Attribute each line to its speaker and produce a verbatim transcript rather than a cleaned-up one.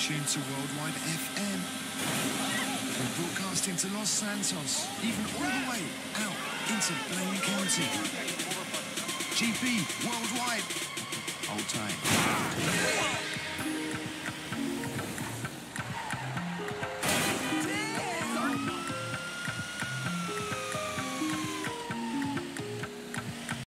Speaker 1: tuned to Worldwide F M. We're broadcasting to Los Santos, even all the way out into Blaine County. G P Worldwide. Hold tight.